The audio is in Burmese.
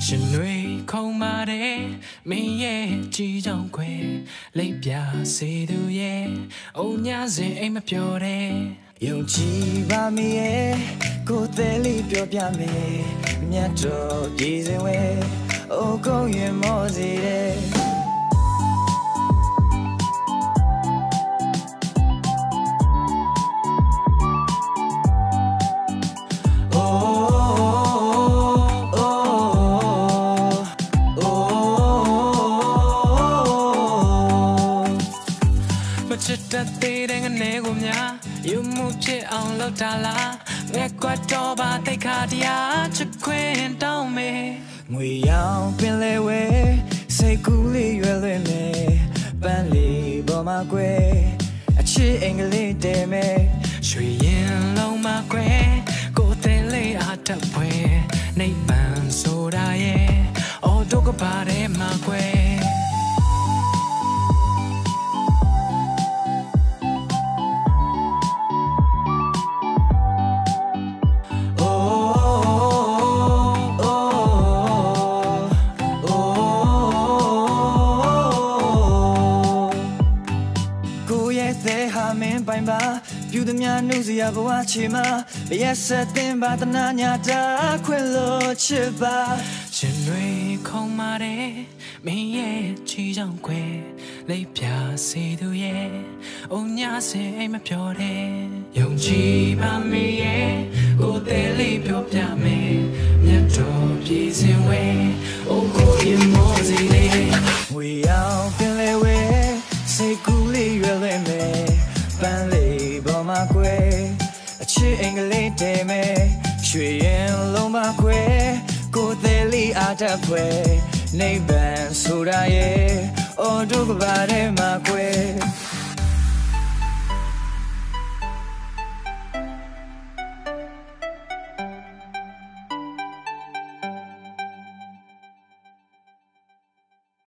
ရှင်တွေခုံပါတယ်မင်းရဲ့ကြည်ကြောင်ခွဲလိပ်ပြစေသူရဲ့အုံညစဉ်အိမ်မပြောတဲ့ယုံကြည်ပါမီရဲ့ကိုယ်သေးလေးပြောပြမယ်မြတ်တော်ပြည်စင်ဝဲအိုကုန်းရင်မောစီတဲ့ချစ်တတ်သေးတဲ့ငနေကိုများယူမှုဖြစ်အောင်လုပ်တာလားငဲ့ကွက်တော့ပါတိတ်ခါတရားချစ်ခွင့်တောင်းမေငွေရောင်ပင်လေဝဲစိတ်ကူးလေးရွယ်လွင်မယ်ပန်းလေးပေါ်မှာကွယ်အချစ်အင်္ဂလိပ်တဲမယ်ရွှေရင်လုံးမှာကွယ်ကိုယ်တဲ့လေးအားတပွဲနိဗ္ဗာန်ဆိုတာရဲ့အော်ဒုက္ခပါတဲ့မှာကွယ်ပိုင်ပါပြုသည်များနှုတ်စရာဘဝချီမှာရက်ဆက်တင်ပါတနာညာတာခွင့်လို့ချစ်ပါရှင်တွေခုံမာတယ်မင်းရဲ့ချီကြောင်ခွဲလိပ်ပြစေသူရဲ့အုံညစဉ်အိမ်မပြောတဲ့ယုံကြည်ပါမင်းရဲ့ကိုယ်သေးလေးပြောပြမယ်မြတ်တော်ပြည်စင်ဝဲအိုကိုရင်မောစီလေးငွေရောင်ပင်လေဝဲစိတ်ကူးလေးရွယ်လွင်မယ်ပန်းလေးပေါ်မှာကွယ်အချစ်အင်္ဂလိပ်တဲမယ်ရွှေရင်လုံးမှာကွယ်ကိုယ်သေးလေးအားတပွဲနိဗ္ဗာန်ဆိုတာရဲ့အော်ဒုက္ခပါထဲမှာကွယ်